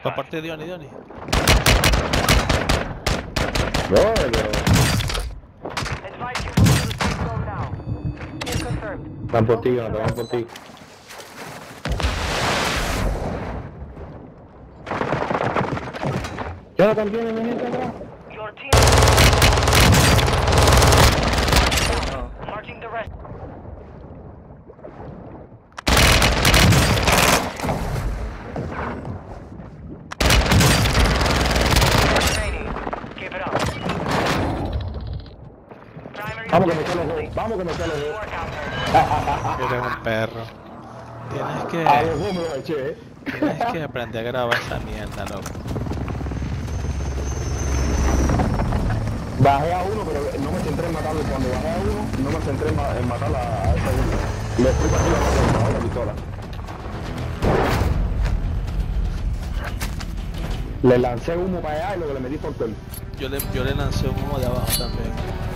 Por parte de Diony. No, Advise you move to the safe zone now. Kill confirmed. van por ti, no te van por ti. ¿Ya también mi gente atrás? Your team. Marching the rest. Remaining. Keep it up. Primary Vamos que me objective sale complete. vamos que me sale Work out there. Eres un perro. A los dos me los eché, Tienes que aprender a grabar esa mierda, loco. Bajé a uno, pero no me centré en matarlo. Cuando bajé a uno, no me centré en matar a esa uno. Le fui para arriba con la pistola. Le lancé humo para allá y lo que le metí por todo. Yo le lancé un humo de abajo también.